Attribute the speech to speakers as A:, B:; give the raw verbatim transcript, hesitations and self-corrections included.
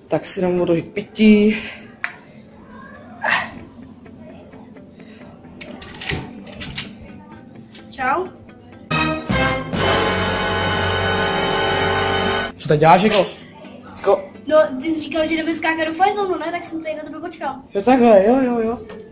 A: Tak si dám vodu k pití.
B: Čau.
A: Co teď děláš, jako? Jako...
B: No, ty jsi říkal, že jdeme skákat do Fajzonu, ne? Tak jsem tady na tebe počkal.
A: Jo takhle, jo, jo, jo.